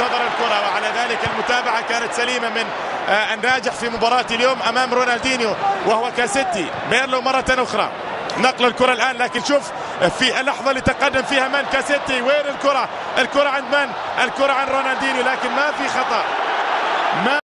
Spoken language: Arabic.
انتظر الكرة، وعلى ذلك المتابعة كانت سليمة من الناجح في مباراة اليوم أمام رونالدينيو وهو كاسيتي. بيرلو مرة أخرى نقل الكرة الآن، لكن شوف في اللحظة اللي تقدم فيها من كاسيتي، وين الكرة؟ الكرة عند من؟ الكرة عند رونالدينيو، لكن ما في خطأ.